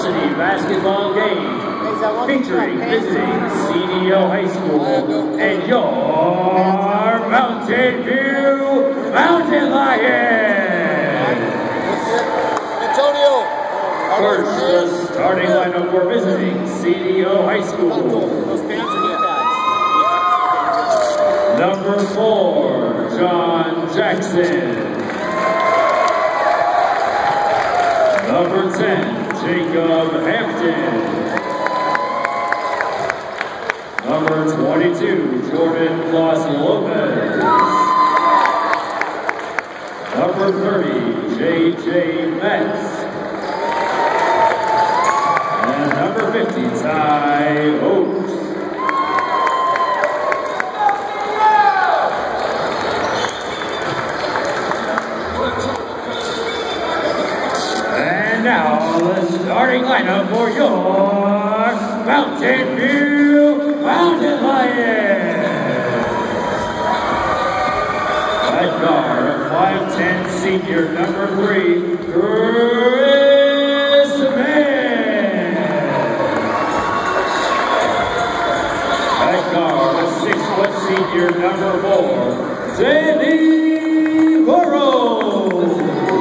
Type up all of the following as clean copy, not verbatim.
varsity basketball game featuring visiting CDO High School and your Mountain View Mountain Lions. First, the starting lineup for visiting CDO High School. Number 4, John Jackson. Number 10, Jacob Hampton. Number 22, Jordan Claus Lopez. Number 30, J.J. Metz. And number 50, Ty Oates. And now, the starting lineup for your Mountain View Mountain Lions. At guard, a 5'10" senior, number 3, Chris Mann. At guard, a 6' senior, number 4, Sandy Burrows.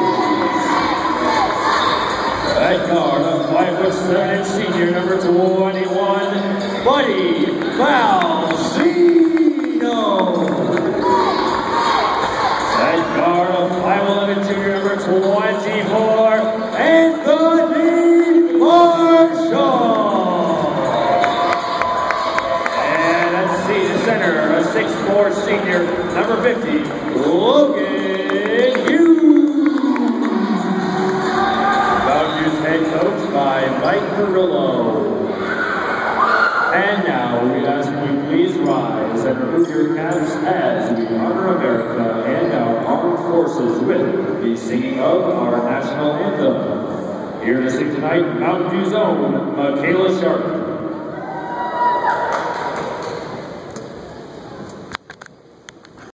At guard, a 5'7" senior, number 21, Buddy Valsino. At guard, a 5'11" junior, number 24, Anthony Marshall. And at center, a 6'4" senior, number 50, Logan Hughes. Head coached by Mike Carrillo. And now we ask you please rise and remove your caps as we honor America and our armed forces with the singing of our national anthem. Here to sing tonight, Mountain View's own Michaela Sharp.